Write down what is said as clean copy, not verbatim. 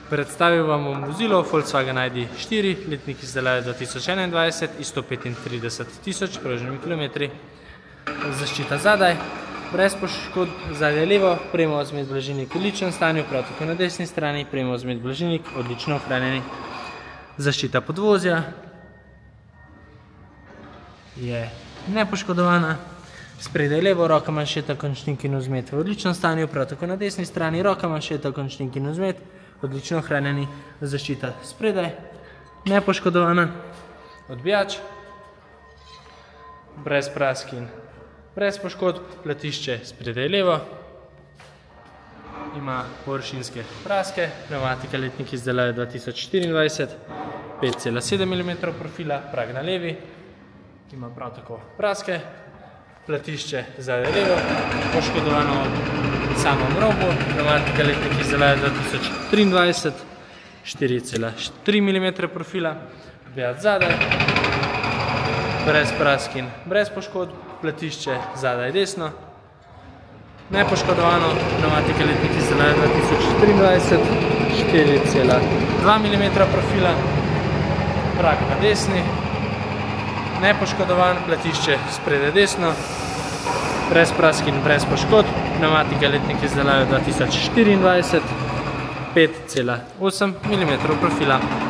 Predstavil vam bom vozilo Volkswagen ID.4, letnik izdelave 2021 in 135.000 krožnimi kilometri. Zaščita zadaj, brez poškodb, zadaj levo, premozni blažilnik v odličnem stanju, prav tako na desni strani, premozni blažilnik odlično ohranjeni. Zaščita podvozja je nepoškodovana. Spredaj levo, roka manšeta, končnik in vzmet v odličnem stanju, prav tako na desni strani, roka manšeta, končnik in vzmet odlično ohranjeni. Zaščita spredaj, nepoškodovana. Odbijač, brez praskin, brez poškodb, platišče spredaj levo, ima površinske praske, pneumatika letnik izdelave 2024, 5,7 mm profila, prag na levi, ima prav tako praske, platišče zadaj levo, poškodovano v samem robu, pneumatika letnik izdelave 2023, 4,3 mm profila, odbijač zadaj, brez praskin, brez poškodb, platišče zadaj desno, nepoškodovano, pneumatika letnik izdelave 2023, 4,2 mm profila, prag na desni, nepoškodovan, platišče spredaj desno, brez praskin, brez poškodb, pneumatika letnik izdelave 2024, 5,8 mm profila.